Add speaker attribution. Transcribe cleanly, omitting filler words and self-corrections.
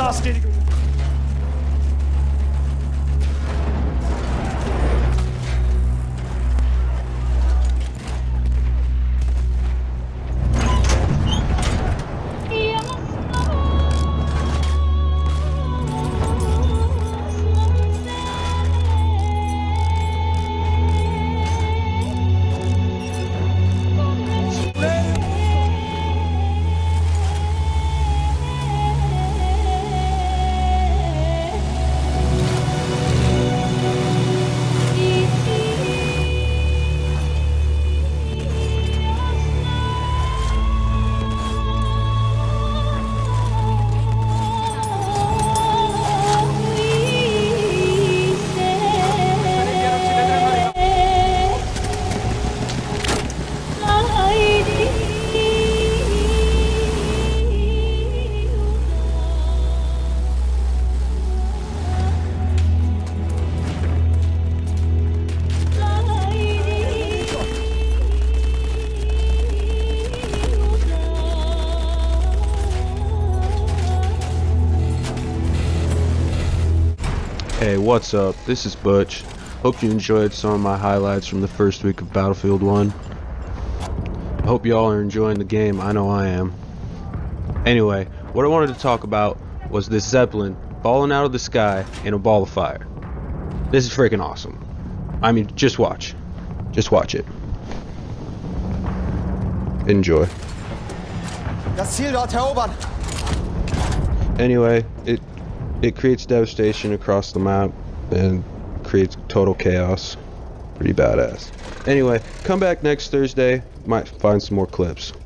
Speaker 1: Maßregelung.
Speaker 2: Hey, what's up? This is Butch. Hope you enjoyed some of my highlights from the first week of Battlefield 1. I hope y'all are enjoying the game. I know I am. Anyway, what I wanted to talk about was this Zeppelin falling out of the sky in a ball of fire. This is freaking awesome. I mean, just watch. Just watch it. Enjoy.
Speaker 1: Das Ziel dort erobern.
Speaker 2: Anyway, it creates devastation across the map and creates total chaos. Pretty badass. Anyway, come back next Thursday. Might find some more clips.